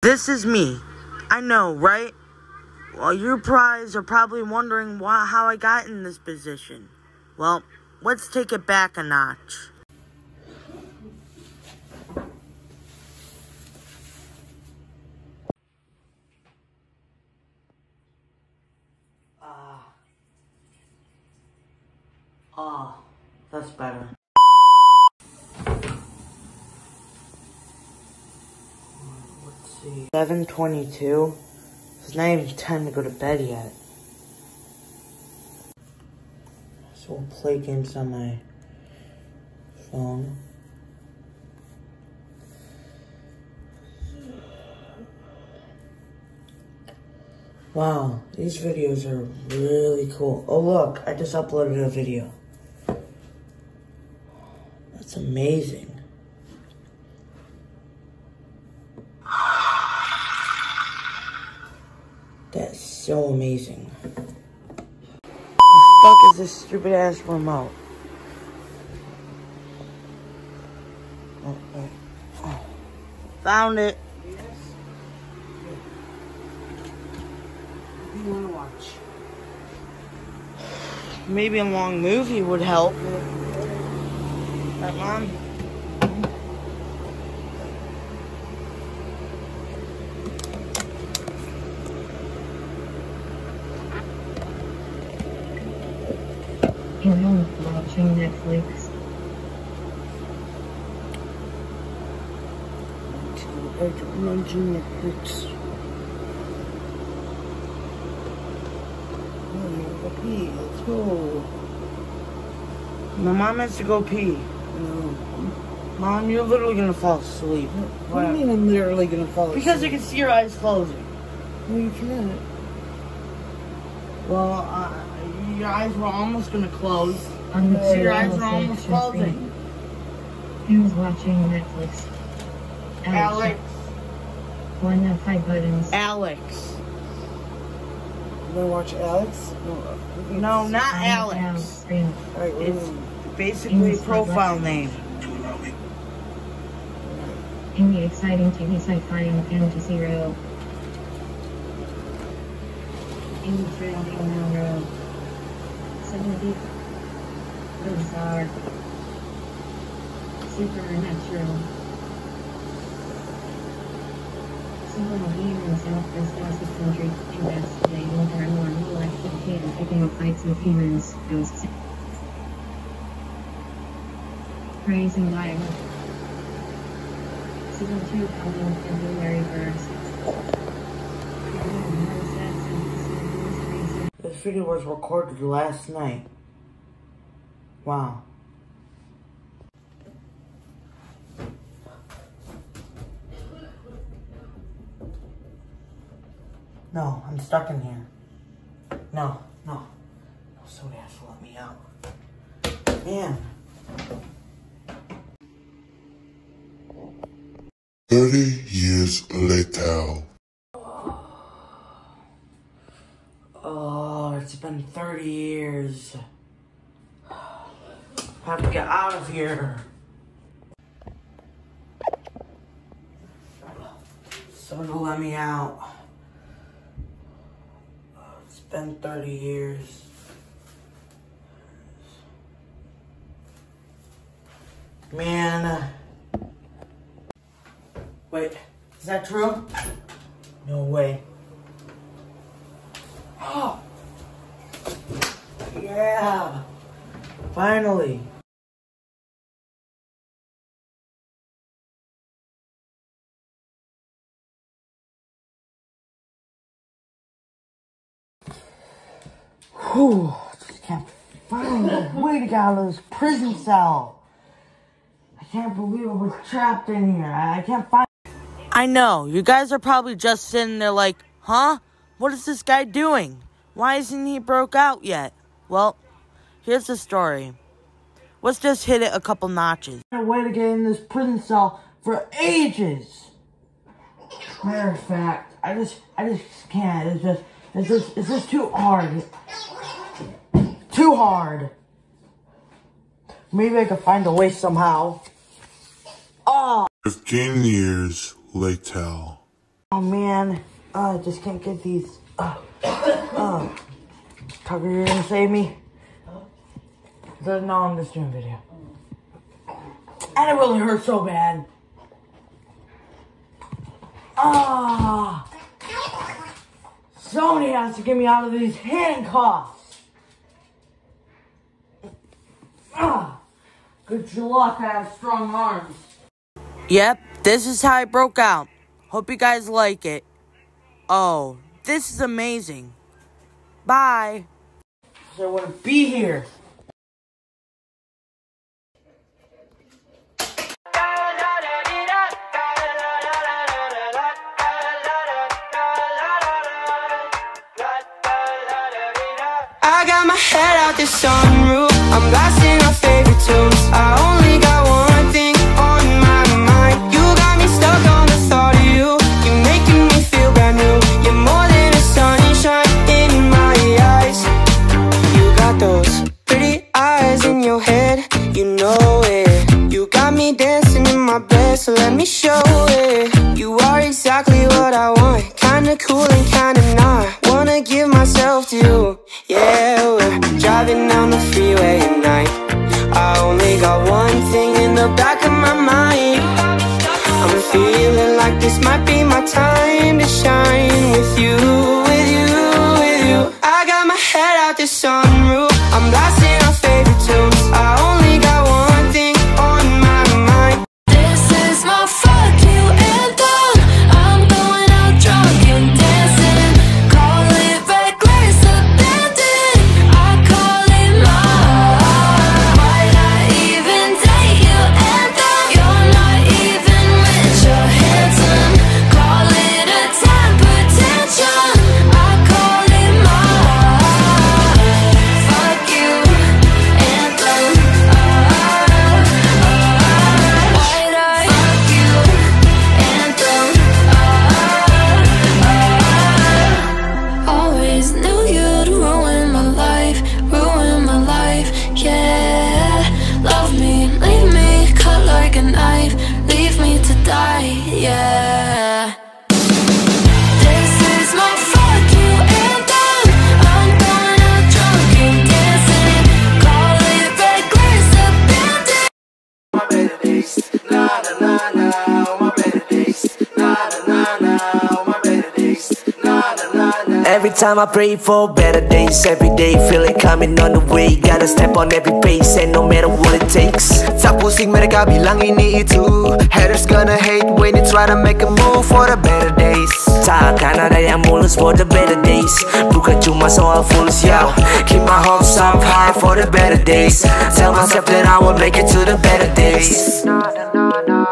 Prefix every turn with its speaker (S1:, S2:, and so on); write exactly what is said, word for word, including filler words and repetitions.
S1: This is me. I know, right? Well, you guys are probably wondering why, how I got in this position. Well, let's take it back a notch. Ah. Uh, ah, that's better. Let's see. seven twenty-two. It's not even time to go to bed yet. So we'll play games on my phone. Wow, these videos are really cool. Oh look, I just uploaded a video. That's amazing. That's so amazing. What the fuck is this stupid ass remote? Oh, oh, oh. Found it.
S2: Yes. What do you want to watch?
S1: Maybe a long movie would help. Right, Mom?
S3: You're home watching Netflix.
S1: I'm watching Netflix. Oh, pee. Let's go. My mom has to go pee.
S2: No.
S1: Mom, you're literally gonna fall asleep.
S2: What do you mean I'm literally gonna fall asleep?
S1: Because you can see your eyes closing.
S2: No, you can't.
S1: Well, uh, your eyes were almost gonna close.
S3: On the
S1: So your eyes
S3: channel
S1: were almost
S3: section
S1: closing.
S3: screen. Who's watching Netflix?
S1: Alex.
S3: One of five buttons.
S1: Alex.
S2: You wanna watch Alex? No,
S1: No, not
S3: On the
S1: Alex.
S3: channel screen.
S2: Alright, what do
S1: It's
S2: you
S1: basically a
S3: English
S1: profile
S3: button.
S1: name.
S3: In the exciting T V sci-fi and fantasy row. In the trending row. seventy. Bizarre. Supernatural. Several demons help this massive country investigate paranormal activity and picking up fights with humans, ghosts. Praising Bible. Season two coming February first.
S1: This video was recorded last night. Wow. No, I'm stuck in here. No, no. No, somebody has to let me out. Man.
S4: Thirty years later.
S1: Oh, it's been thirty years. I have to get out of here. Someone to let me out. It's been thirty years. Man. Wait, is that true? No way. Oh! Yeah! Finally! Whew! Just can't find a way to get out of this prison cell. I can't believe I was trapped in here. I, I can't find. I know, you guys are probably just sitting there like, huh? What is this guy doing? Why isn't he broke out yet? Well, here's the story. Let's just hit it a couple notches. I had a way to get in this prison cell for ages. Matter of fact, I just, I just can't. It's just, it's just, it's just too hard. Too hard. Maybe I could find a way somehow. Oh.
S4: Fifteen years later.
S1: Oh man, uh, I just can't get these. Uh, uh, Tucker, you're gonna save me? There's no on this stream video. And it really hurt so bad. Ah! Somebody has to get me out of these handcuffs. Ah! Good luck, I have strong arms. Yep, this is how I broke out. Hope you guys like it. Oh, this is amazing. Bye. So I want to be here.
S5: I got my head out the sunroof, I'm blasting our favorite tunes. I only got one thing on my mind. You got me stuck on the thought of you. You're making me feel brand new. You're more than a sunshine in my eyes. You got those pretty eyes in your head, you know it. You got me dancing in my bed, so let me show it. You are exactly what I want, kinda cool and kinda not. Wanna give myself to you. Yeah, we're driving down the freeway at night. I only got one thing in the back of my mind. I'm feeling like this might be my time to shine with you, with you, with you. I got my head out the sunroof, I'm blasting our favorite tunes. I only got one thing on my mind.
S6: This is my fuck you anthem. I'm going out drunk and dancing. Call it reckless abandon. I call it mine. Might I even date you anthem? You're not even rich or handsome. Call it a temper tantrum. I call it mine. Fuck you anthem. Oh, oh, oh. Might I fuck you anthem? Oh, oh, oh. Always knew you'd ruin my life, ruin my life, yeah. Love me, leave me, cut like a knife, leave me to die, yeah. This is my fuck you anthem. I'm going out drunk and dancing. Call it reckless abandon.
S5: My better days, na na na na. My better days, na na na na. My better days, na na na na.
S7: Every time I pray for better days, every day feel it coming on the way. Gotta step on every pace and no matter what it takes. Sa pusing mereka bilang ini itu. Haters gonna hate when you try to make a move for the better days. Takkan ada yang mulus for the better days. Bukan cuma soal fulus, yo. Keep my hopes up high for the better days. Tell myself that I will make it to the better days.
S5: Na na na na.